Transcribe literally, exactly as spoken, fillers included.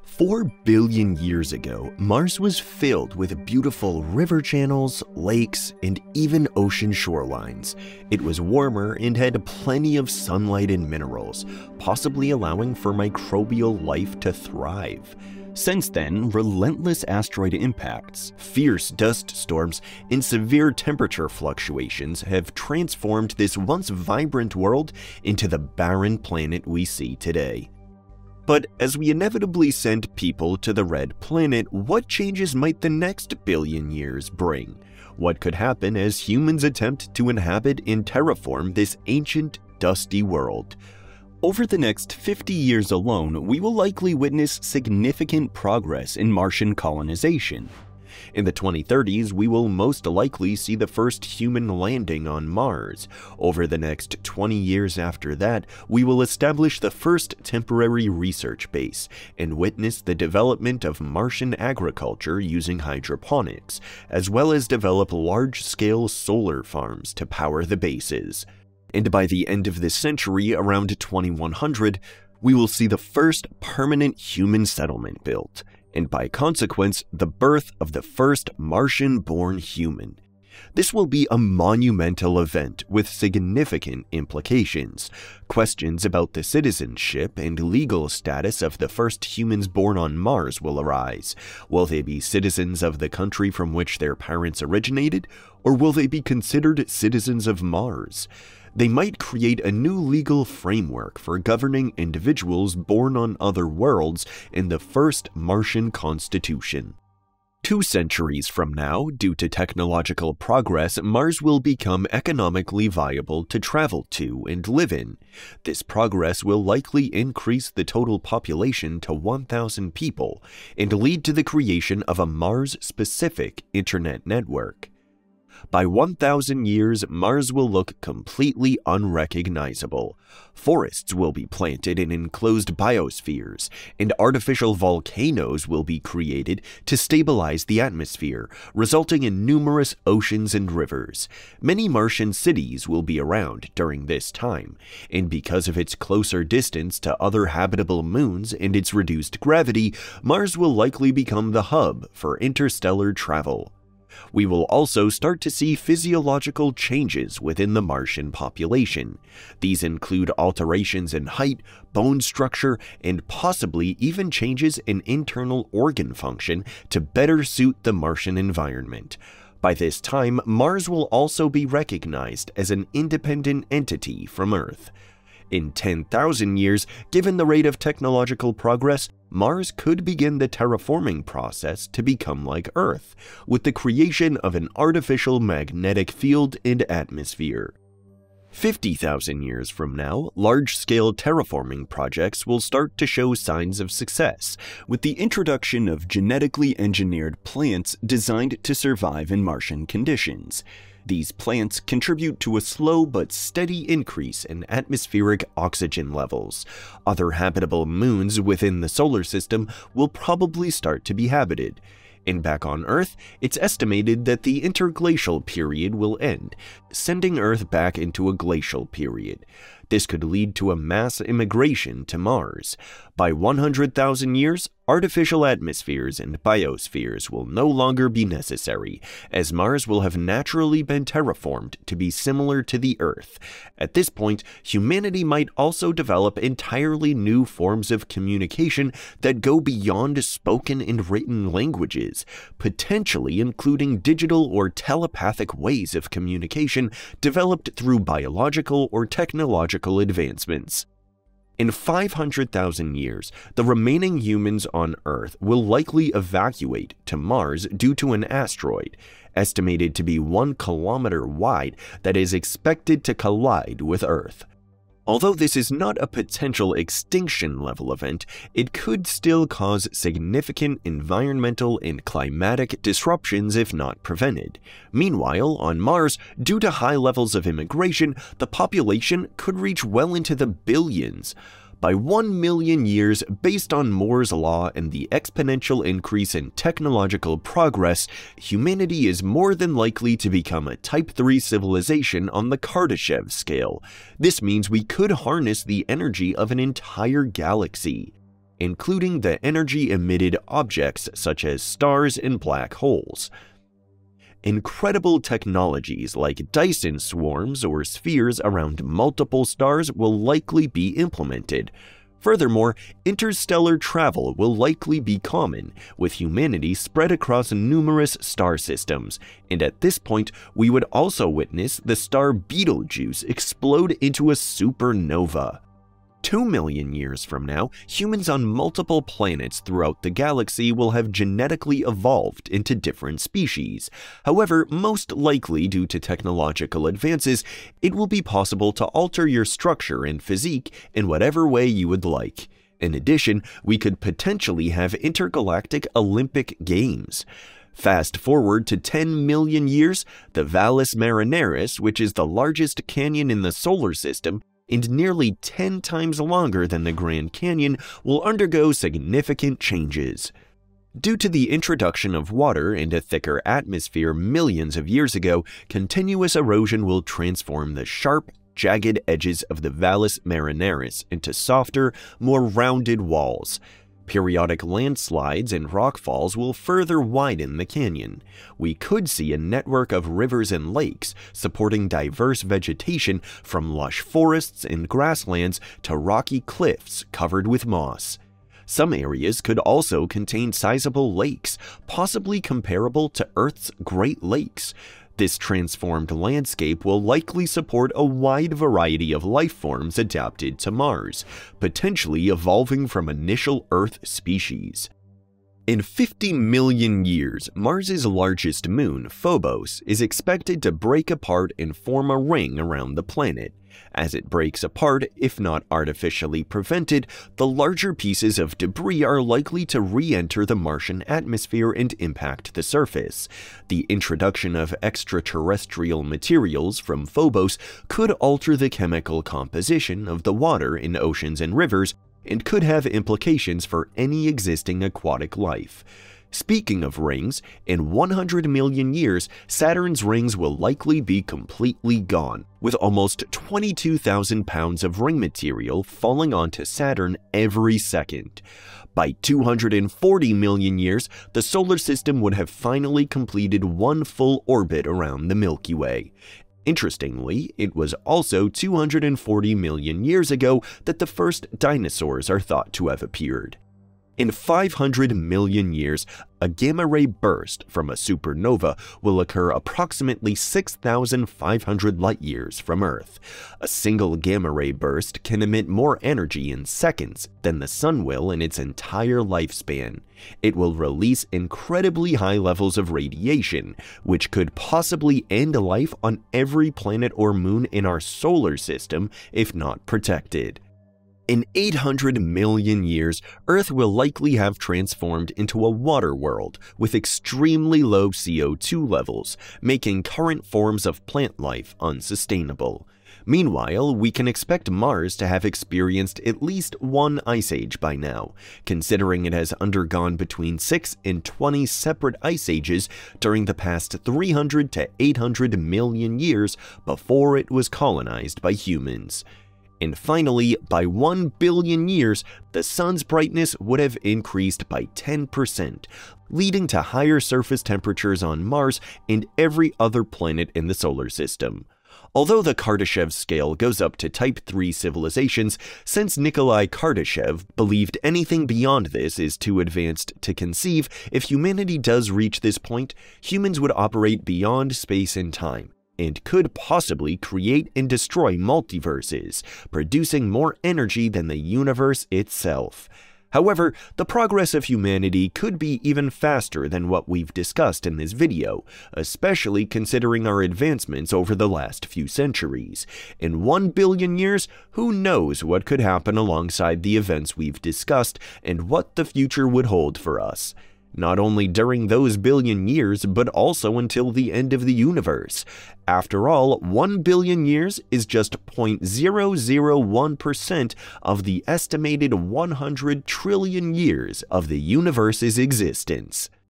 Four billion years ago, Mars was filled with beautiful river channels, lakes, and even ocean shorelines. It was warmer and had plenty of sunlight and minerals, possibly allowing for microbial life to thrive. Since then, relentless asteroid impacts, fierce dust storms, and severe temperature fluctuations have transformed this once vibrant world into the barren planet we see today. But as we inevitably send people to the Red Planet, what changes might the next billion years bring? What could happen as humans attempt to inhabit and terraform this ancient, dusty world? Over the next fifty years alone, we will likely witness significant progress in Martian colonization. In the twenty thirties, we will most likely see the first human landing on Mars. Over the next twenty years after that, we will establish the first temporary research base and witness the development of Martian agriculture using hydroponics, as well as develop large-scale solar farms to power the bases. And by the end of this century, around twenty-one hundred, we will see the first permanent human settlement built, and by consequence, the birth of the first Martian-born human. This will be a monumental event with significant implications. Questions about the citizenship and legal status of the first humans born on Mars will arise. Will they be citizens of the country from which their parents originated, or will they be considered citizens of Mars? They might create a new legal framework for governing individuals born on other worlds in the first Martian constitution. Two centuries from now, due to technological progress, Mars will become economically viable to travel to and live in. This progress will likely increase the total population to one thousand people and lead to the creation of a Mars-specific internet network. By one thousand years, Mars will look completely unrecognizable. Forests will be planted in enclosed biospheres, and artificial volcanoes will be created to stabilize the atmosphere, resulting in numerous oceans and rivers. Many Martian cities will be around during this time, and because of its closer distance to other habitable moons and its reduced gravity, Mars will likely become the hub for interstellar travel. We will also start to see physiological changes within the Martian population. These include alterations in height, bone structure, and possibly even changes in internal organ function to better suit the Martian environment. By this time, Mars will also be recognized as an independent entity from Earth. In ten thousand years, given the rate of technological progress, Mars could begin the terraforming process to become like Earth, with the creation of an artificial magnetic field and atmosphere. fifty thousand years from now, large-scale terraforming projects will start to show signs of success, with the introduction of genetically engineered plants designed to survive in Martian conditions. These plants contribute to a slow but steady increase in atmospheric oxygen levels. Other habitable moons within the solar system will probably start to be habited. And back on Earth, it's estimated that the interglacial period will end, sending Earth back into a glacial period. This could lead to a mass immigration to Mars. By one hundred thousand years, artificial atmospheres and biospheres will no longer be necessary, as Mars will have naturally been terraformed to be similar to the Earth. At this point, humanity might also develop entirely new forms of communication that go beyond spoken and written languages, potentially including digital or telepathic ways of communication developed through biological or technological advancements. In five hundred thousand years, the remaining humans on Earth will likely evacuate to Mars due to an asteroid, estimated to be one kilometer wide, that is expected to collide with Earth. Although this is not a potential extinction-level event, it could still cause significant environmental and climatic disruptions if not prevented. Meanwhile, on Mars, due to high levels of immigration, the population could reach well into the billions. By one million years, based on Moore's law and the exponential increase in technological progress, humanity is more than likely to become a Type three civilization on the Kardashev scale. This means we could harness the energy of an entire galaxy. including the energy-emitted objects such as stars and black holes. Incredible technologies like Dyson swarms or spheres around multiple stars will likely be implemented. Furthermore, interstellar travel will likely be common, with humanity spread across numerous star systems, and at this point, we would also witness the star Betelgeuse explode into a supernova. Two million years from now, humans on multiple planets throughout the galaxy will have genetically evolved into different species. However, most likely due to technological advances, it will be possible to alter your structure and physique in whatever way you would like. In addition, we could potentially have intergalactic Olympic Games. Fast forward to ten million years, the Valles Marineris, which is the largest canyon in the solar system, and nearly ten times longer than the Grand Canyon, will undergo significant changes. Due to the introduction of water and a thicker atmosphere millions of years ago, continuous erosion will transform the sharp, jagged edges of the Valles Marineris into softer, more rounded walls. Periodic landslides and rockfalls will further widen the canyon. We could see a network of rivers and lakes supporting diverse vegetation from lush forests and grasslands to rocky cliffs covered with moss. Some areas could also contain sizable lakes, possibly comparable to Earth's Great Lakes. This transformed landscape will likely support a wide variety of life forms adapted to Mars, potentially evolving from initial Earth species. In fifty million years, Mars's largest moon, Phobos, is expected to break apart and form a ring around the planet. As it breaks apart, if not artificially prevented, the larger pieces of debris are likely to re-enter the Martian atmosphere and impact the surface. The introduction of extraterrestrial materials from Phobos could alter the chemical composition of the water in oceans and rivers, and could have implications for any existing aquatic life. Speaking of rings, in one hundred million years, Saturn's rings will likely be completely gone, with almost twenty-two thousand pounds of ring material falling onto Saturn every second. By two hundred forty million years, the solar system would have finally completed one full orbit around the Milky Way. Interestingly, it was also two hundred forty million years ago that the first dinosaurs are thought to have appeared. In five hundred million years, a gamma-ray burst from a supernova will occur approximately six thousand five hundred light-years from Earth. A single gamma-ray burst can emit more energy in seconds than the Sun will in its entire lifespan. It will release incredibly high levels of radiation, which could possibly end life on every planet or moon in our solar system if not protected. In eight hundred million years, Earth will likely have transformed into a water world with extremely low C O two levels, making current forms of plant life unsustainable. Meanwhile, we can expect Mars to have experienced at least one ice age by now, considering it has undergone between six and twenty separate ice ages during the past three hundred to eight hundred million years before it was colonized by humans. And finally, by one billion years, the Sun's brightness would have increased by ten percent, leading to higher surface temperatures on Mars and every other planet in the solar system. Although the Kardashev scale goes up to Type three civilizations, since Nikolai Kardashev believed anything beyond this is too advanced to conceive, if humanity does reach this point, humans would operate beyond space and time, and could possibly create and destroy multiverses, producing more energy than the universe itself. However, the progress of humanity could be even faster than what we've discussed in this video, especially considering our advancements over the last few centuries. In one billion years, who knows what could happen alongside the events we've discussed and what the future would hold for us. Not only during those billion years, but also until the end of the universe. After all, one billion years is just zero point zero zero one percent of the estimated one hundred trillion years of the universe's existence.